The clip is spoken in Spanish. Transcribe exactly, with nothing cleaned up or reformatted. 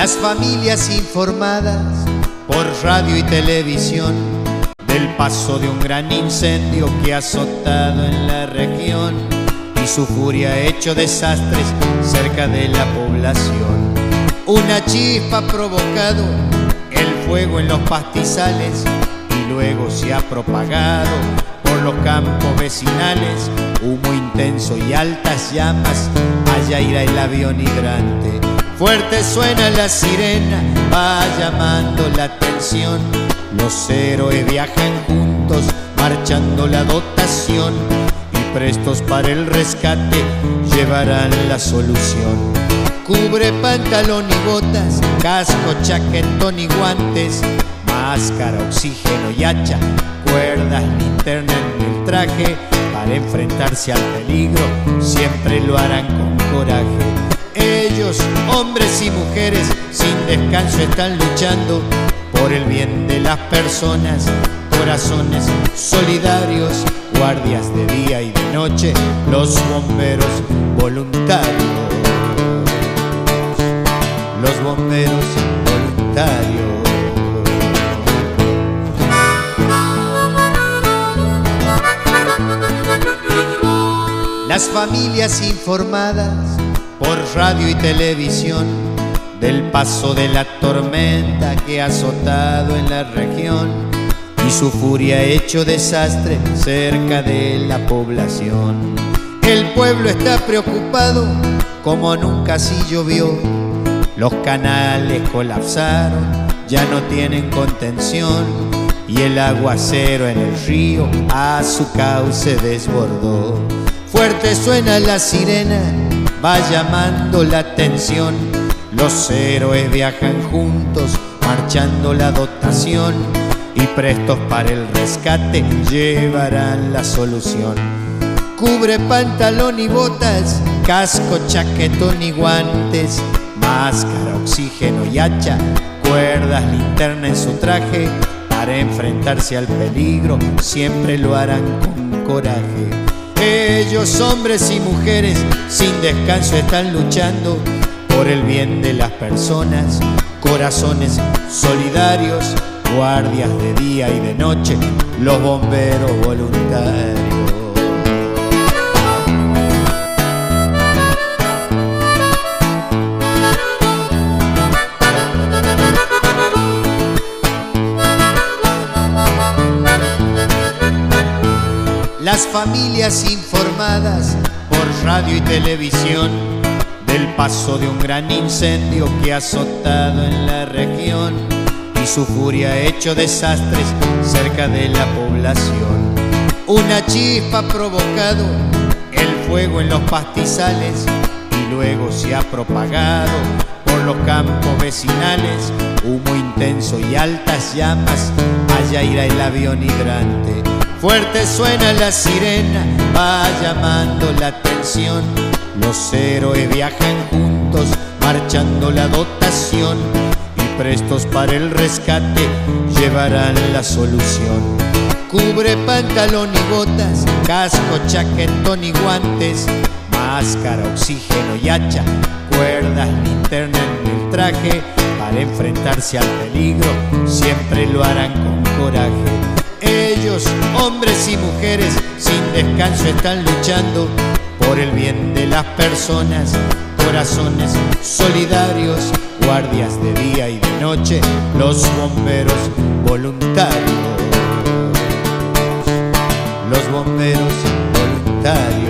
Las familias informadas por radio y televisión del paso de un gran incendio que ha azotado en la región y su furia ha hecho desastres cerca de la población. Una chispa ha provocado el fuego en los pastizales y luego se ha propagado por los campos vecinales. Humo intenso y altas llamas, allá irá el avión hidrante. Fuerte suena la sirena, va llamando la atención. Los héroes viajan juntos, marchando la dotación, y prestos para el rescate llevarán la solución. Cubre, pantalón y botas, casco, chaquetón y guantes, máscara, oxígeno y hacha, cuerdas, linterna en el traje. Para enfrentarse al peligro siempre lo harán con coraje. Ellos, hombres y mujeres, sin descanso están luchando por el bien de las personas. Corazones solidarios, guardias de día y de noche, los bomberos voluntarios. Los bomberos voluntarios. Las familias informadas por radio y televisión del paso de la tormenta que ha azotado en la región y su furia ha hecho desastre cerca de la población. El pueblo está preocupado como nunca así llovió. Los canales colapsaron, ya no tienen contención, y el aguacero en el río a su cauce desbordó. Fuerte suena la sirena, va llamando la atención. Los héroes viajan juntos, marchando la dotación, y prestos para el rescate llevarán la solución. Cubre, pantalón y botas, casco, chaquetón y guantes, máscara, oxígeno y hacha, cuerdas, linterna en su traje. Para enfrentarse al peligro siempre lo harán con coraje. Ellos, hombres y mujeres, sin descanso están luchando por el bien de las personas. Corazones solidarios, guardias de día y de noche, los bomberos voluntarios. Las familias informadas por radio y televisión del paso de un gran incendio que ha azotado en la región y su furia ha hecho desastres cerca de la población. Una chispa ha provocado el fuego en los pastizales y luego se ha propagado por los campos vecinales. Humo intenso y altas llamas, allá irá el avión hidrante. Fuerte suena la sirena, va llamando la atención. Los héroes viajan juntos, marchando la dotación, y prestos para el rescate llevarán la solución. Cubre, pantalón y botas, casco, chaquetón y guantes, máscara, oxígeno y hacha, cuerdas, linterna en el traje. Para enfrentarse al peligro siempre lo harán con coraje. Ellos, hombres y mujeres, sin descanso están luchando por el bien de las personas. Corazones solidarios, guardias de día y de noche, los bomberos voluntarios. Los bomberos voluntarios.